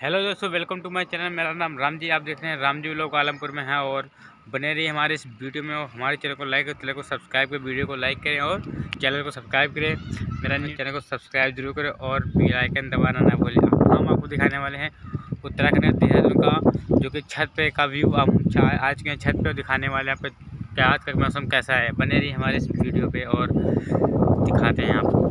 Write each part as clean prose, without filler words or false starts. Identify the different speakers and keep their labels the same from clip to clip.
Speaker 1: Hello दोस्तों, welcome to my channel. मेरा नाम राम जी, आप देख रहे हैं राम जी लोग आलमपुर में हैं। और बने रहिए हमारे इस वीडियो में और हमारे चैनल को लाइक और चैनल को सब्सक्राइब करें, वीडियो को लाइक करें और चैनल को सब्सक्राइब करें। मेरा न्यू चैनल को सब्सक्राइब जरूर करें और बेल आइकन दबाना ना भूलें। हम आपको दिखाने वाले हैं उत्तराखंड देहरादून का जो कि छत पे का व्यू हम आज के छत पे दिखाने वाले हैं। आपको क्या आज का मौसम कैसा है, बने रहिए हमारे इस वीडियो पे और दिखाते हैं आपको।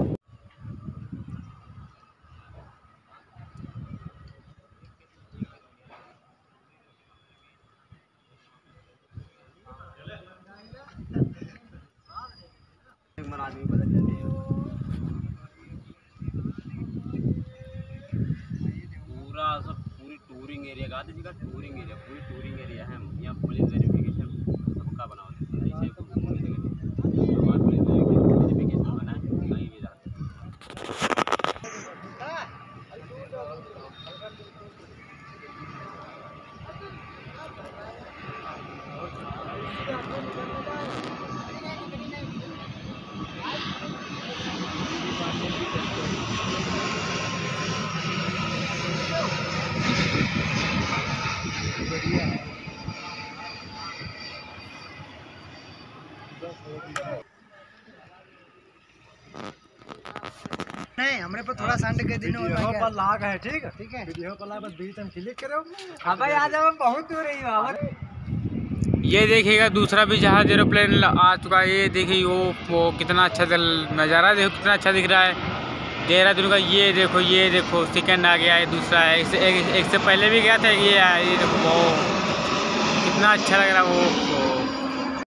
Speaker 2: आदमी बदल जाते हैं। पूरा सब पूरी टूरिंग एरिया का जी का टूरिंग एरिया पूरी टूरिंग एरिया है। यहाँ पुलिस वेरिफिकेशन सबका बना होता है। ऐसे हमारा पुलिस वेरिफिकेशन बना है, कहीं भी जाते हैं।
Speaker 3: नहीं हमरे पर थोड़ा संड के दिन
Speaker 4: वीडियो पर लाग है। ठीक
Speaker 3: है
Speaker 4: वीडियो पर लाग, बस बीच में क्लिक करो।
Speaker 3: हाँ भाई, आज हम बहुत दूर रही हूँ।
Speaker 1: ये देखिएगा दूसरा भी जहाज एरोप्लेन आ चुका है। ये देखिए वो कितना अच्छा नज़ारा देखो, कितना अच्छा दिख रहा है देहरादून का। ये देखो सेकंड आ गया है, दूसरा है। एक से पहले भी गया था, ये देखो वो कितना अच्छा लग रहा है वो